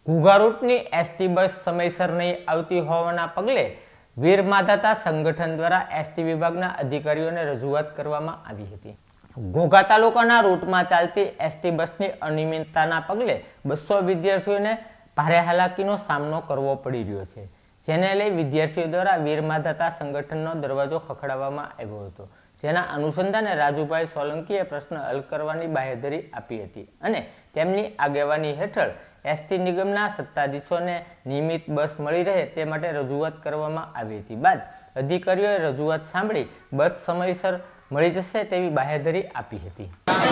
Ghogha રૂટની ST bus સમયસર નહીં આવતી હોવાના પગલે વીર માધાતા સંગઠન દ્વારા એસટી વિભાગના અધિકારીઓને રજૂઆત કરવામાં આવી હતી। ઘોઘા તાલુકાના રૂટમાં ચાલતી એસટી બસની અનિયમિતતાના પગલે 200 વિદ્યાર્થીઓને ભારે હાલાકીનો સામનો કરવો પડી રહ્યો છે, જેને લઈ વિદ્યાર્થીઓ દ્વારા વીર માધાતા સંગઠનનો દરવાજો ખખડાવવામાં આવ્યો હતો। જેના અનુસંધાને રાજુભાઈ સોલંકીએ પ્રશ્ન હલ કરવાની બાહેધરી આપી હતી અને તેમની આગેવાની હેઠળ એસટી નિગમના સત્તાધીશોને નિયમિત બસ મળી રહે તે માટે રજૂઆત કરવામાં આવી હતી। બાદ અધિકારીઓએ રજૂઆત સાંભળી બસ સમયસર મળી જશે તેવી બાહેધરી આપી હતી।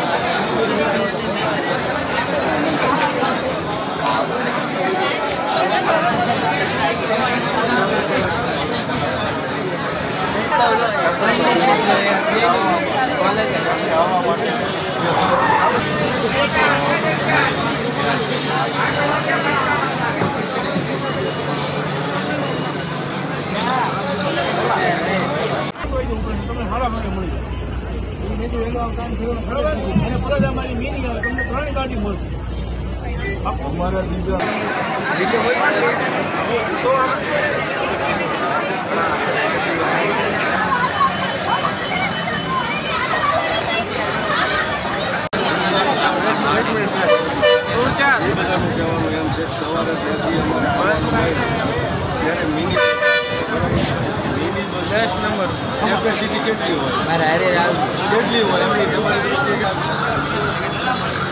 સવારે ત્યાંથી ત્યારે મિની બસ નંબર કેપેસિટી કેટલી હોય કેટલી હોય એમની તમારી